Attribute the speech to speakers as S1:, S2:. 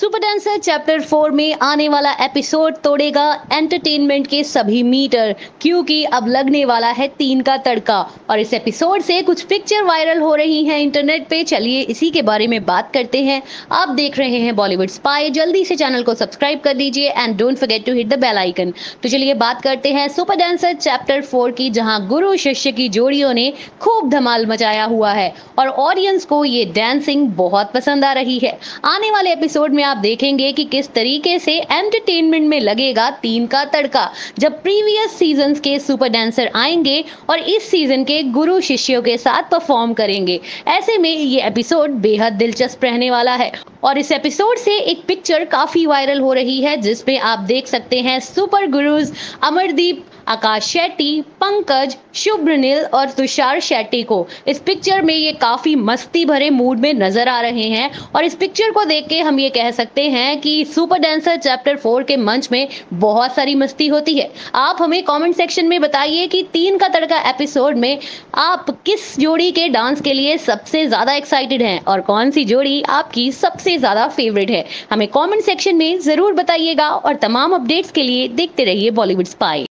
S1: Super dancer chapter 4 में आने वाला एपिसोड तोड़ेगा एंटरटेनमेंट के सभी मीटर, क्योंकि अब लगने वाला है 3 का तड़का। और इस एपिसोड से कुछ पिक्चर वायरल हो रही हैं इंटरनेट पे। चलिए इसी के बारे में बात करते हैं। आप देख रहे हैं बॉलीवुड स्पाई। जल्दी से चैनल को सब्सक्राइब कर दीजिए and don't forget to hit the bell icon. तो चलिए बात करते हैं सुपर डांसर चैप्टर 4 की, जहां गुरु शिष्य की जोड़ियों ने खूब धमाल मचाया हुआ है और ऑडियंस को ये डांसिंग बहुत पसंद आ रही है। आने वाले एपिसोड में आप देखेंगे कि किस तरीके से एंटरटेनमेंट में लगेगा 3 का तड़का, जब प्रीवियस सीजन्स के सुपर डांसर आएंगे और इस सीजन के गुरु शिष्यों के साथ परफॉर्म करेंगे। ऐसे में ये एपिसोड बेहद दिलचस्प रहने वाला है। और इस एपिसोड से एक पिक्चर काफी वायरल हो रही है, जिसमें आप देख सकते हैं सुपर गुरुज अमरदीप, आकाश शेट्टी, पंकज, शुभ्रनील और तुषार शेट्टी को। इस पिक्चर में ये काफी मस्ती भरे मूड में नजर आ रहे हैं और इस पिक्चर को देख के हम ये कह सकते हैं कि सुपर डांसर चैप्टर 4 के मंच में बहुत सारी मस्ती होती है। आप हमें कमेंट सेक्शन में बताइए कि 3 का तड़का एपिसोड में आप किस जोड़ी के डांस के लिए सबसे ज्यादा एक्साइटेड हैं और कौन सी जोड़ी आपकी सबसे ज्यादा फेवरेट है। हमें कमेंट सेक्शन में जरूर बताइएगा और तमाम अपडेट्स के लिए देखते रहिए बॉलीवुड स्पाई।